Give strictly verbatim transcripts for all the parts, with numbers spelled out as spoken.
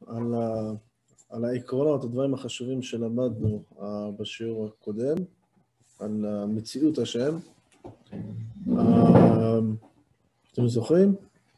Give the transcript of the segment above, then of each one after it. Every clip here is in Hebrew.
על, ה, על העקרונות, הדברים החשובים שלמדנו uh, בשיעור הקודם, על uh, מציאות השם. Uh, אתם זוכרים?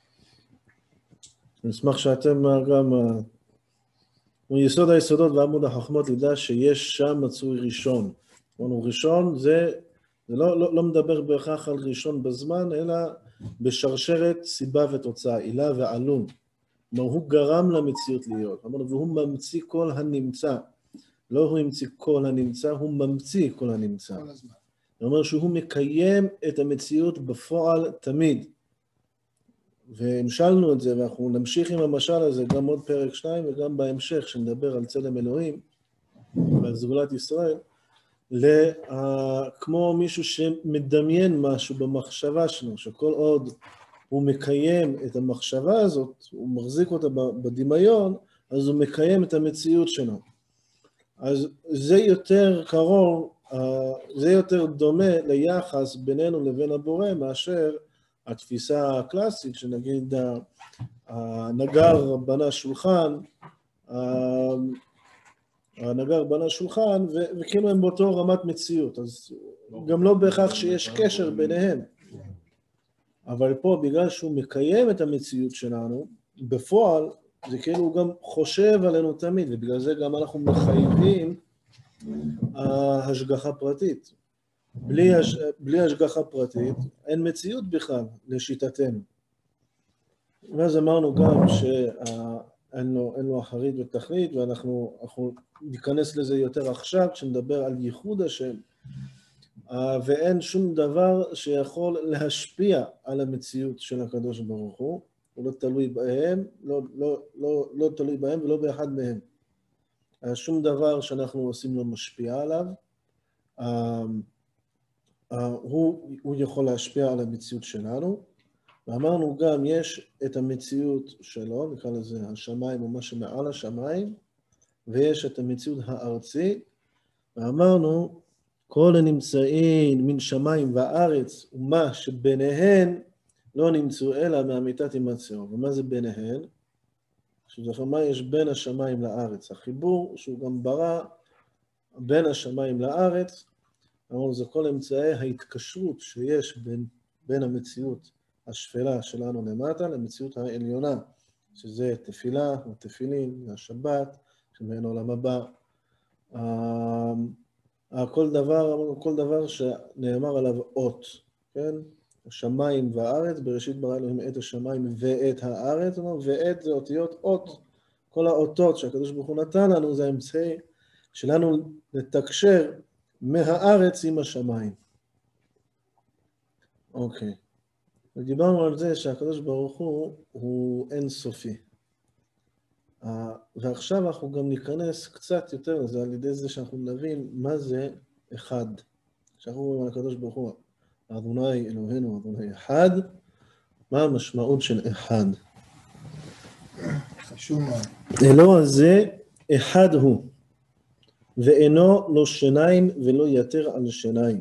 אני אשמח שאתם uh, גם... Uh, הוא יסוד היסודות ועמוד החכמות לדע שיש שם מצוי ראשון. אמרנו, ראשון זה, זה לא, לא, לא מדבר בהכרח על ראשון בזמן, אלא בשרשרת סיבה ותוצאה, עילה ועלון. כלומר, הוא גרם למציאות להיות. אמרנו, והוא ממציא כל הנמצא. לא הוא המציא כל הנמצא, הוא ממציא כל הנמצא. כל הזמן. זאת אומרת שהוא מקיים את המציאות בפועל תמיד. והמשלנו את זה, ואנחנו נמשיך עם המשל הזה גם עוד פרק שניים, וגם בהמשך, שנדבר על צלם אלוהים, ועל סגולת ישראל, לה, כמו מישהו שמדמיין משהו במחשבה שלו, שכל עוד הוא מקיים את המחשבה הזאת, הוא מחזיק אותה בדמיון, אז הוא מקיים את המציאות שלו. אז זה יותר קרוב, זה יותר דומה ליחס בינינו לבין הבורא, מאשר התפיסה הקלאסית, שנגיד הנגר בנה שולחן, הנגר בנה שולחן, וכאילו הם באותו רמת מציאות, אז גם לא בהכרח שיש קשר ביניהם. אבל פה, בגלל שהוא מקיים את המציאות שלנו, בפועל, זה כאילו הוא גם חושב עלינו תמיד, ובגלל זה גם אנחנו מחייבים השגחה פרטית. בלי, הש... בלי השגחה פרטית, אין מציאות בכלל לשיטתנו. ואז אמרנו גם שאין לו, אין לו אחרית ותכלית, ואנחנו אנחנו ניכנס לזה יותר עכשיו, כשנדבר על ייחוד השם, ואין שום דבר שיכול להשפיע על המציאות של הקדוש ברוך הוא, הוא לא תלוי בהם, לא, לא, לא, לא תלוי בהם ולא באחד מהם. שום דבר שאנחנו עושים לא משפיע עליו, Uh, הוא, הוא יכול להשפיע על המציאות שלנו, ואמרנו גם יש את המציאות שלו, נקרא לזה השמיים או מה שמעל השמיים, ויש את המציאות הארצית, ואמרנו כל הנמצאים מן שמיים וארץ ומה שביניהן לא נמצאו אלא מאמיתת הימצאו. ומה זה ביניהן? שזכר מה יש בין השמיים לארץ? החיבור שהוא גם ברא בין השמיים לארץ, אמרנו, זה כל אמצעי ההתקשרות שיש בין, בין המציאות השפלה שלנו למטה למציאות העליונה, שזה תפילה ותפילין והשבת, שמהן עולם הבא. כל דבר, אמרנו, כל דבר שנאמר עליו אות, כן? השמיים והארץ, בראשית ברא אלוהים את השמיים ואת הארץ, אמרנו, ואת זה אותיות אות. כל האותות שהקדוש ברוך הוא נתן לנו, זה האמצעי שלנו לתקשר מהארץ עם השמיים. אוקיי. ודיברנו על זה שהקדוש ברוך הוא הוא אינסופי. ועכשיו אנחנו גם ניכנס קצת יותר לזה, על ידי זה שאנחנו נבין מה זה אחד. כשאנחנו אומרים על הקדוש ברוך הוא, אדוני אלוהינו, אדוני אחד, מה המשמעות של אחד? חשוב מאוד. אלוה הזה אחד הוא. ואינו לא שיניים ולא יתר על שיניים.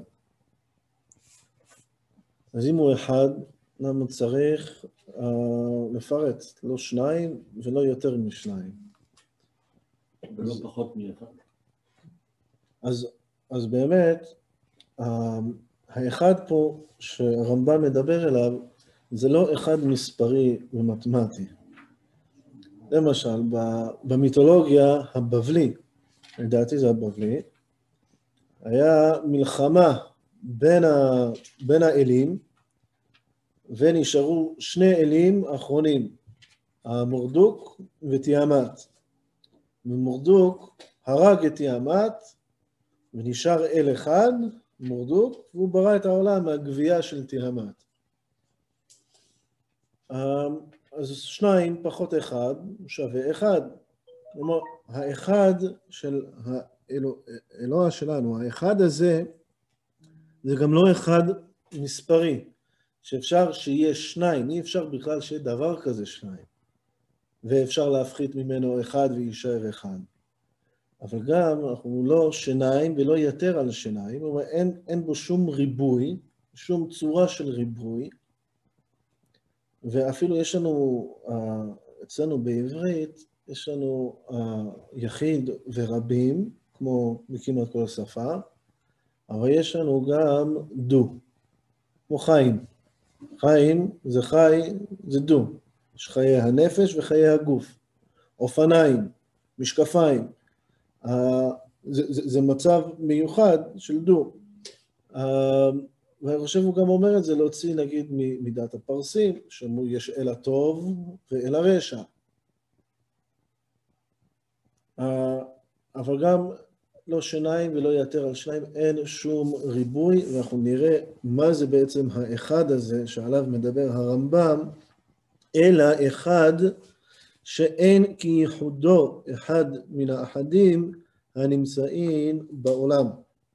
אז אם הוא אחד, למה צריך uh, לפרט? לא שניים ולא יותר משניים. ולא פחות מאחד. אז, אז באמת, uh, האחד פה שהרמב"ם מדבר אליו, זה לא אחד מספרי ומתמטי. למשל, במיתולוגיה הבבלי, לדעתי זה הבבלי, היה מלחמה בין, ה, בין האלים, ונשארו שני אלים אחרונים, המורדוק ותיאמת. ומורדוק הרג את תיאמת, ונשאר אל אחד, מורדוק, והוא ברא את העולם מהגבייה של תיאמת. אז שניים פחות אחד, שווה אחד. כלומר, האחד של האלוה שלנו, האחד הזה, זה גם לא אחד מספרי, שאפשר שיהיה שניים, אי אפשר בכלל שיהיה דבר כזה שניים, ואפשר להפחית ממנו אחד ויישאר אחד. אבל גם אנחנו לא שיניים ולא יתר על שיניים, אבל אין, אין בו שום ריבוי, שום צורה של ריבוי, ואפילו יש לנו, אצלנו בעברית, יש לנו uh, יחיד ורבים, כמו בכמעט כל השפה, אבל יש לנו גם דו, כמו חיים. חיים זה חי, זה דו. יש חיי הנפש וחיי הגוף. אופניים, משקפיים. Uh, זה, זה, זה מצב מיוחד של דו. Uh, ואני חושב הוא גם אומר את זה להוציא נגיד מידת הפרסים, שיש אל הטוב ואל הרשע. Uh, אבל גם לא שיניים ולא יתר על שניים, אין שום ריבוי, ואנחנו נראה מה זה בעצם האחד הזה שעליו מדבר הרמב"ם, אלא אחד שאין כייחודו אחד מן האחדים הנמצאים בעולם.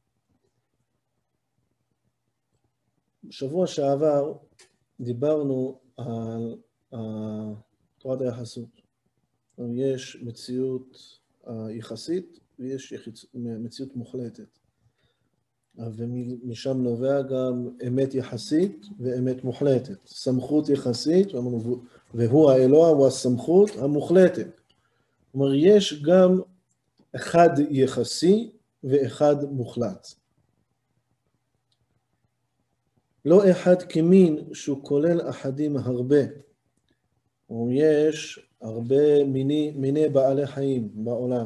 בשבוע שעבר דיברנו על תורת היחסות. יש מציאות יחסית ויש מציאות מוחלטת. ומשם נובע גם אמת יחסית ואמת מוחלטת. סמכות יחסית, והוא האלוה, הוא הסמכות המוחלטת. כלומר, יש גם אחד יחסי ואחד מוחלט. לא אחד כמין שהוא כולל אחדים הרבה. יש הרבה מיני, מיני בעלי חיים בעולם.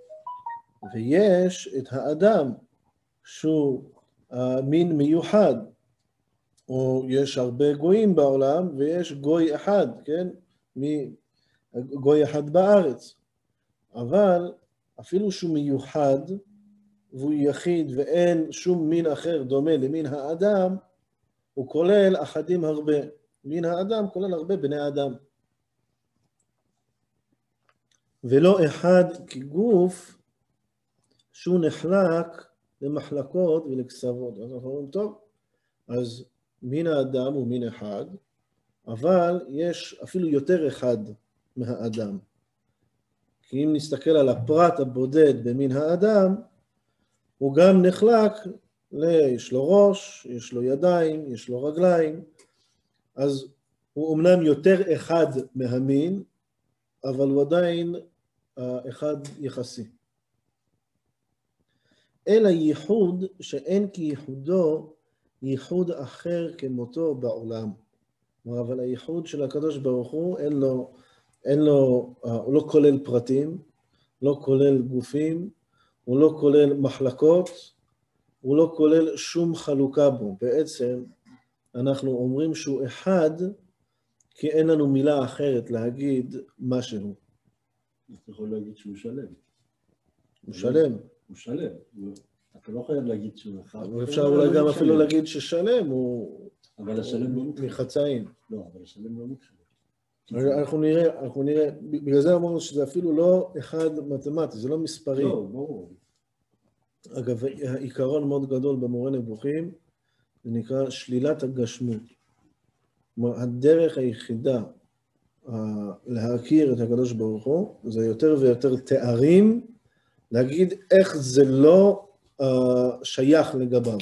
ויש את האדם שהוא מין מיוחד. או יש הרבה גויים בעולם ויש גוי אחד, כן? גוי אחד בארץ. אבל אפילו שהוא מיוחד והוא יחיד ואין שום מין אחר דומה למין האדם, הוא כולל אחדים הרבה. מין האדם כולל הרבה בני אדם. ולא אחד כגוף שהוא נחלק למחלקות ולקצוות. אז אנחנו אומרים, טוב, אז מין האדם הוא מין אחד, אבל יש אפילו יותר אחד מהאדם. כי אם נסתכל על הפרט הבודד במין האדם, הוא גם נחלק, יש לו ראש, יש לו ידיים, יש לו רגליים, אז הוא אומנם יותר אחד מהמין, אבל הוא עדיין אחד יחסי. אלא ייחוד שאין כייחודו ייחוד אחר כמותו בעולם. אבל הייחוד של הקדוש ברוך הוא, אין לו, אין לו, הוא לא כולל פרטים, לא כולל גופים, הוא לא כולל מחלקות, הוא לא כולל שום חלוקה בו. בעצם אנחנו אומרים שהוא אחד, כי אין לנו מילה אחרת להגיד משהו. אתה יכול להגיד שהוא שלם. הוא שלם. הוא שלם. אתה לא חייב להגיד שהוא אחד. אפשר אולי גם אפילו להגיד ששלם הוא... אבל השלם לא מתחלק. מחצאים. לא, אבל השלם לא מתחלק. אנחנו נראה, אנחנו נראה, בגלל זה אמרנו שזה אפילו לא אחד מתמטי, זה לא מספרי. לא, ברור. אגב, העיקרון מאוד גדול במורה נבוכים, זה נקרא שלילת הגשמות. כלומר, הדרך היחידה להכיר את הקדוש ברוך הוא, זה יותר ויותר תארים, להגיד איך זה לא שייך לגביו.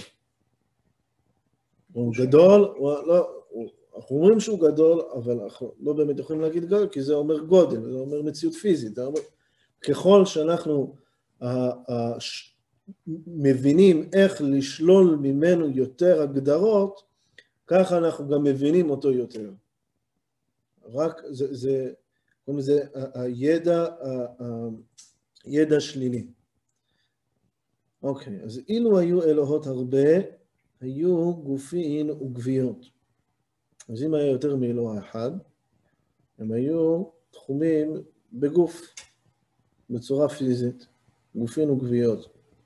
הוא גדול, הוא לא... אנחנו אומרים שהוא גדול, אבל אנחנו לא באמת יכולים להגיד גדול, כי זה אומר גודל, זה אומר מציאות פיזית. זה אומר, ככל שאנחנו uh, uh, ש... מבינים איך לשלול ממנו יותר הגדרות, ככה אנחנו גם מבינים אותו יותר. רק זה, זה, זה הידע, הידע שלילי. אוקיי, אז אילו היו אלוהות הרבה, היו גופין וגוויות. אז אם היה יותר מאלוה אחד, הם היו תחומים בגוף, בצורה פיזית, גופין וגוויות.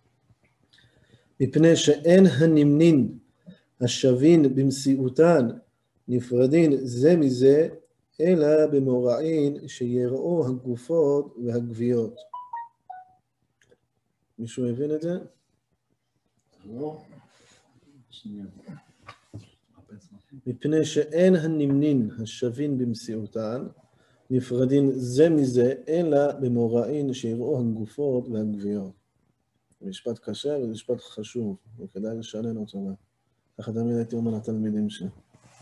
מפני שאין הנמנין השווין במציאותן נפרדין זה מזה, אלא במוראין שיראו הגופות והגוויות. מישהו הבין את זה? לא. שנייה. מפני שאין הנמנין השווין במציאותן, נפרדין זה מזה, אלא במוראין שיראו הגופות והגוויות. זה משפט קשה וזה משפט חשוב, וכדאי לשנן אותו. ככה תמיד הייתי אומר לתלמידים שלי.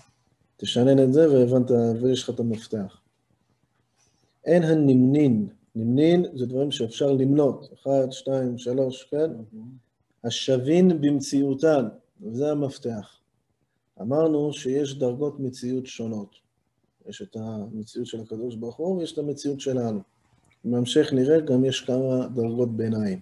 תשנן את זה והבנת, ויש לך את המפתח. אין הנמנין נמנין זה דברים שאפשר למנות, אחד, שתיים, שלוש, כן? השווין במציאותן, וזה המפתח. אמרנו שיש דרגות מציאות שונות. יש את המציאות של הקדוש ברוך הוא, ויש את המציאות שלנו. בהמשך נראה, גם יש כמה דרגות ביניים.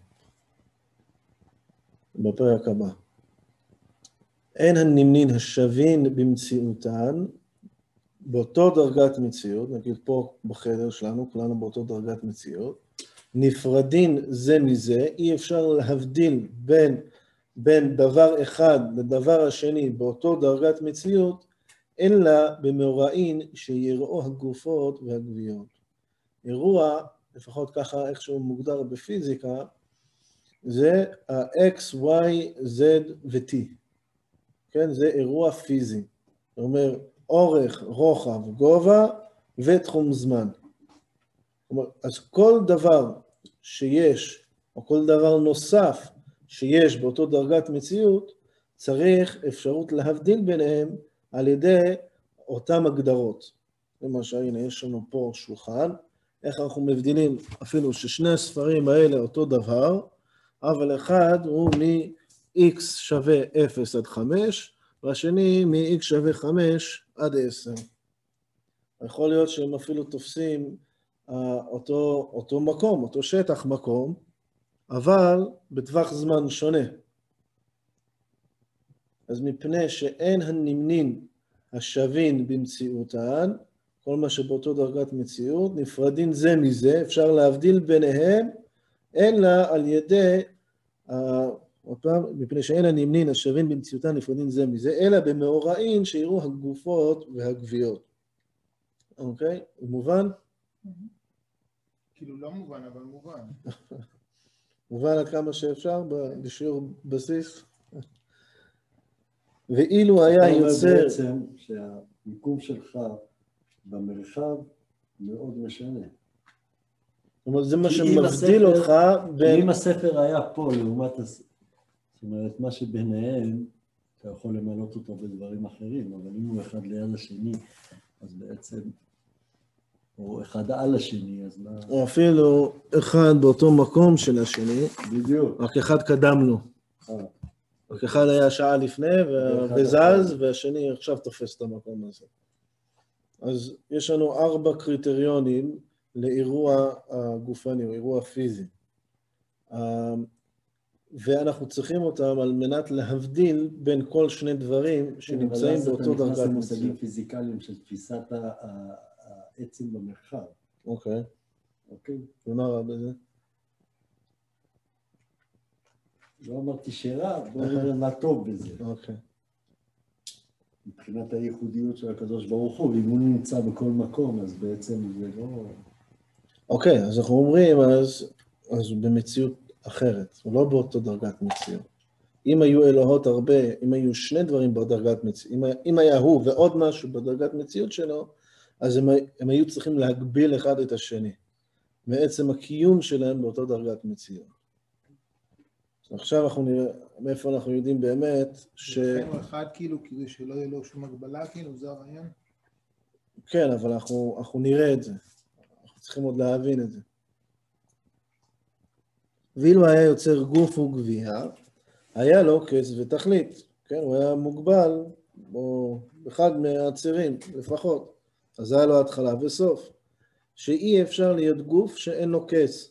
בפרק הבא. אין הנמנין השווין במציאותן, באותו דרגת מציאות, נגיד פה בחדר שלנו, כולנו באותו דרגת מציאות, נפרדין זה מזה, אי אפשר להבדיל בין, בין דבר אחד לדבר השני באותו דרגת מציאות, אלא במאורעין שיראו הגופות והגוויות. אירוע, לפחות ככה איכשהו מוגדר בפיזיקה, זה ה-X, Y, Z ו-T. כן, זה אירוע פיזי. זאת אומרת, אורך, רוחב, גובה ותחום זמן. אז כל דבר שיש, או כל דבר נוסף שיש באותו דרגת מציאות, צריך אפשרות להבדיל ביניהם על ידי אותם הגדרות. למשל, הנה, יש לנו פה שולחן, איך אנחנו מבדילים אפילו ששני הספרים האלה אותו דבר, אבל אחד הוא מ-X שווה אפס עד חמש, והשני מ-X שווה חמש עד עשר. יכול להיות שהם אפילו תופסים uh, אותו, אותו מקום, אותו שטח מקום, אבל בטווח זמן שונה. אז מפני שאין הנמנין השווין במציאותן, כל מה שבאותו דרגת מציאות, נפרדין זה מזה, אפשר להבדיל ביניהם, אלא על ידי, uh, עוד פעם, מפני שאין הנמנין השווין במציאותן, נפרדין זה מזה, אלא במאורעין שיראו הגופות והגוויות. אוקיי? מובן? כאילו לא מובן, אבל מובן. מובן עד כמה שאפשר בשיעור בסיס. ואילו היה יוצר... בעצם שהמיקום שלך במרחב מאוד משנה. זאת אומרת, זה מה שמבדיל אותך בין... אם הספר היה פה לעומת... זאת אומרת, מה שביניהם, אתה יכול למלות אותו בדברים אחרים, אבל אם הוא אחד ליד השני, אז בעצם... או אחד על השני, אז מה... או אפילו אחד באותו מקום של השני. בדיוק. רק אחד קדם לו. רק אחד היה שעה לפני וזז, והשני עכשיו תופס את המקום הזה. אז יש לנו ארבע קריטריונים לאירוע הגופני, או אירוע פיזי. ואנחנו צריכים אותם על מנת להבדיל בין כל שני דברים שנמצאים באותו דרגת מציאות. אבל אז אתה נכנס למושגים פיזיקליים של תפיסת העצם במרחב. אוקיי. אוקיי. ומה רע בזה? לא אמרתי שרע, בוא נראה מה טוב בזה. אוקיי. מבחינת הייחודיות של הקדוש ברוך הוא, אם הוא נמצא בכל מקום, אז בעצם זה לא... אוקיי, אז אנחנו אומרים, אז, אז הוא במציאות אחרת, הוא לא באותו דרגת מציאות. אם היו אלוהות הרבה, אם היו שני דברים בדרגת מציאות, אם, אם היה הוא ועוד משהו בדרגת מציאות שלו, אז הם, הם היו צריכים להגביל אחד את השני. מעצם הקיום שלהם באותו דרגת מציאות. עכשיו אנחנו נראה, מאיפה אנחנו יודעים באמת ש... לכן הוא אחד כאילו, כדי שלא יהיה לו שום הגבלה, כאילו, זה הרעיון? כן, אבל אנחנו, אנחנו נראה את זה. אנחנו צריכים עוד להבין את זה. ואילו היה יוצר גוף וגבייה, היה לו קץ ותכלית. כן, הוא היה מוגבל, או אחד מהצירים לפחות. אז היה לו התחלה וסוף. שאי אפשר להיות גוף שאין לו קץ.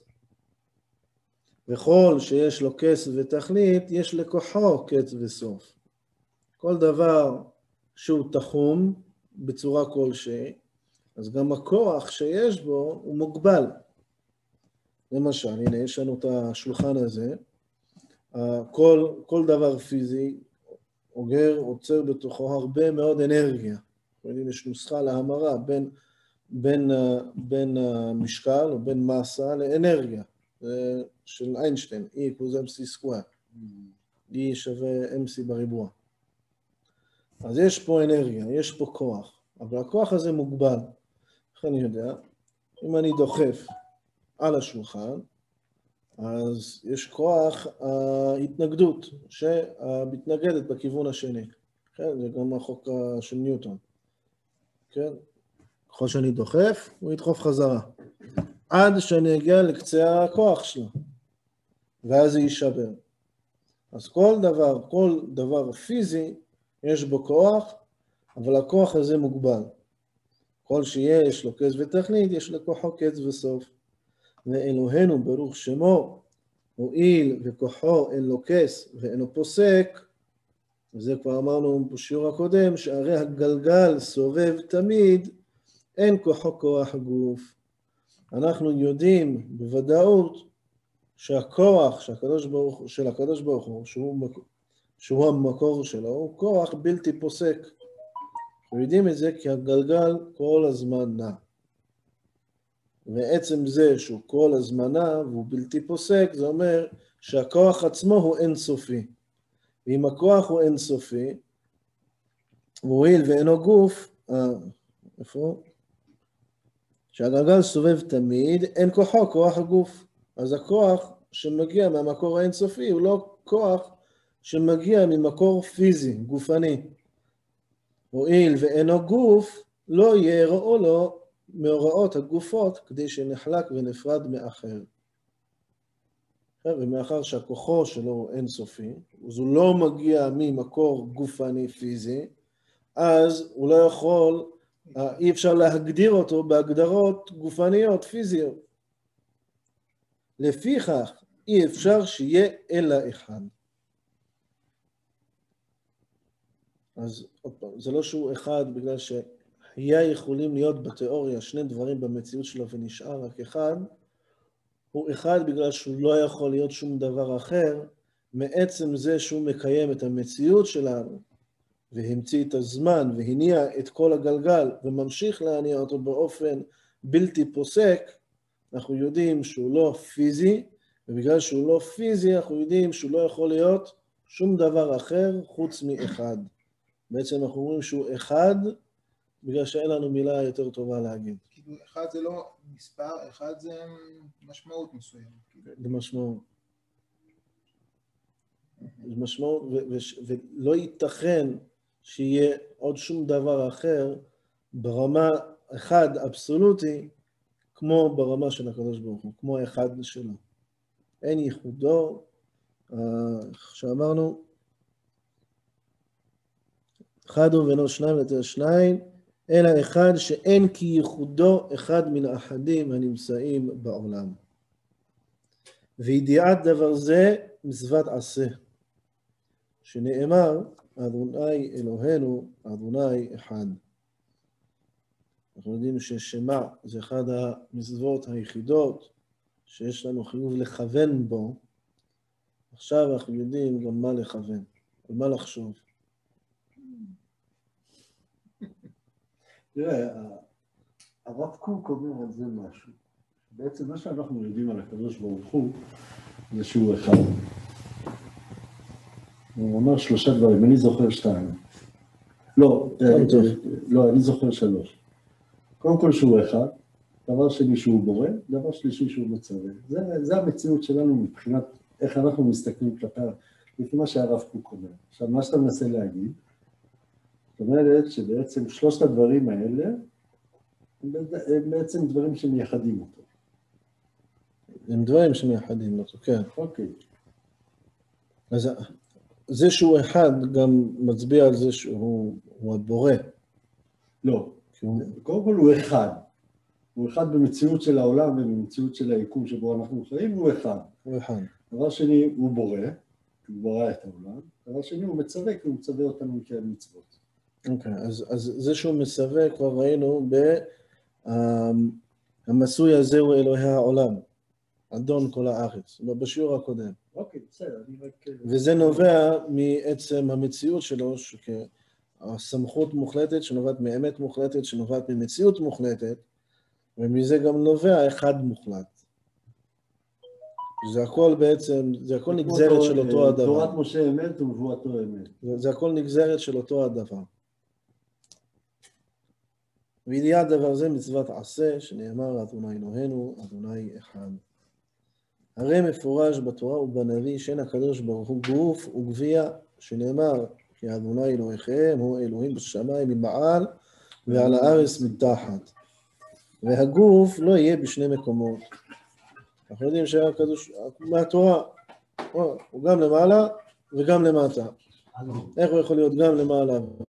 וכל שיש לו קץ ותכלית, יש לכוחו קץ וסוף. כל דבר שהוא תחום בצורה כלשהי, אז גם הכוח שיש בו הוא מוגבל. למשל, הנה, יש לנו את השולחן הזה, כל, כל דבר פיזי אוגר, עוצר בתוכו הרבה מאוד אנרגיה. אם יש נוסחה להמרה בין, בין, בין המשקל או בין מסה לאנרגיה. זה של איינשטיין, E equals M C square. E שווה M C בריבוע. אז יש פה אנרגיה, יש פה כוח, אבל הכוח הזה מוגבל. איך אני יודע? אם אני דוחף על השולחן, אז יש כוח ההתנגדות שמתנגדת בכיוון השני. כן, זה גם החוק של ניוטון. כן? ככל שאני דוחף, הוא ידחוף חזרה. עד שאני אגיע לקצה הכוח שלו, ואז זה יישבר. אז כל דבר, כל דבר פיזי, יש בו כוח, אבל הכוח הזה מוגבל. כל שיש לו קץ ותכלית, יש לכוחו קץ וסוף. ואלוהינו ברוך שמו, הואיל וכוחו אין לו קץ ואינו פוסק, וזה כבר אמרנו בשיעור הקודם, שהרי הגלגל סובב תמיד, אין כוחו כוח גוף. אנחנו יודעים בוודאות שהכוח שהקדוש ברוך, של הקדוש ברוך הוא, שהוא, שהוא המקור שלו, הוא כוח בלתי פוסק. אנחנו יודעים את זה כי הגלגל כל הזמן נע. ועצם זה שהוא כל הזמן נע והוא בלתי פוסק, זה אומר שהכוח עצמו הוא אינסופי. ואם הכוח הוא אינסופי, והואיל ואינו גוף, אה, איפה? שהגלגל סובב תמיד, אין כוחו כוח הגוף. אז הכוח שמגיע מהמקור האינסופי הוא לא כוח שמגיע ממקור פיזי, גופני. הואיל ואינו גוף, לא יראו לו מהוראות הגופות כדי שנחלק ונפרד מאחר. ומאחר שהכוחו שלו הוא אינסופי, אז הוא לא מגיע ממקור גופני פיזי, אז הוא לא יכול, אי אפשר להגדיר אותו בהגדרות גופניות פיזיות. לפיכך אי אפשר שיהיה אלא אחד. אז זה לא שהוא אחד בגלל שהיה יכולים להיות בתיאוריה שני דברים במציאות שלו ונשאר רק אחד, הוא אחד בגלל שהוא לא יכול להיות שום דבר אחר, מעצם זה שהוא מקיים את המציאות שלנו, והמציא את הזמן והניע את כל הגלגל וממשיך להניע אותו באופן בלתי פוסק, אנחנו יודעים שהוא לא פיזי, ובגלל שהוא לא פיזי אנחנו יודעים שהוא לא יכול להיות שום דבר אחר חוץ מאחד. בעצם אנחנו אומרים שהוא אחד, בגלל שאין לנו מילה יותר טובה להגיד. כאילו, אחד זה לא מספר, אחד זה משמעות מסוימת. זה משמעות. זה משמעות, ולא ייתכן שיהיה עוד שום דבר אחר ברמה אחד אבסולוטי, כמו ברמה של הקדוש ברוך הוא, כמו האחד שלו. אין ייחודו, שאמרנו, אחד הוא ואינו שניים לתר שניים, אלא אחד שאין כי ייחודו אחד מן האחדים הנמצאים בעולם. וידיעת דבר זה מצוות עשה, שנאמר, אדוני אלוהינו, אדוני אחד. אנחנו יודעים ששמע זה אחד המצוות היחידות שיש לנו חיוב לכוון בו. עכשיו אנחנו יודעים גם מה לכוון, על מה לחשוב. תראה, הרב קוק אומר על זה משהו. בעצם מה שאנחנו יודעים על הקדוש ברוך הוא, זה שהוא אחד. הוא אומר שלושה דברים, אני זוכר שתיים. לא, לא, אני זוכר שלוש. קודם כל שהוא אחד, דבר שני שהוא בורא, דבר שלישי שהוא מצווה. זה, זה המציאות שלנו מבחינת איך אנחנו מסתכלים כלפי, לפי מה שהרב קוק אומר. עכשיו, מה שאתה מנסה להגיד, זאת אומרת שבעצם שלושת הדברים האלה, הם בעצם דברים שמייחדים אותו. הם דברים שמייחדים אותו, כן. אוקיי. אז זה שהוא אחד גם מצביע על זה שהוא הבורא. לא, קודם כל הוא אחד. הוא אחד במציאות של העולם ובמציאות של היקום שבו אנחנו חיים, הוא אחד. הוא אחד. דבר שני, הוא בורא, הוא בורא את העולם. דבר שני, הוא מצווה, כי הוא מצווה אותנו לקיים מצוות. אוקיי, אז, אז זה שהוא מצווה, כבר ראינו, המסוי הזה הוא אלוהי העולם, אדון כל הארץ, בשיעור הקודם. אוקיי, בסדר, אני רק... וזה נובע מעצם המציאות שלו, הסמכות מוחלטת שנובעת מאמת מוחלטת, שנובעת ממציאות מוחלטת, ומזה גם נובע אחד מוחלט. זה הכל בעצם, זה הכל נגזרת של אותו הדבר. תורת משה אמת ונבואתו אמת. זה הכל נגזרת של אותו הדבר. וידיעת דבר זה מצוות עשה, שנאמר אדוני אלוהינו, אדוני אחד. הרי מפורש בתורה ובנביא שאין הקדוש ברוך הוא גוף וגבייה, שנאמר כי אדוני אלוהיכם הוא אלוהים בשמיים ממעל ועל הארץ מתחת. והגוף לא יהיה בשני מקומות. אנחנו יודעים שהקדוש, מהתורה, הוא גם למעלה וגם למטה. איך הוא יכול להיות גם למעלה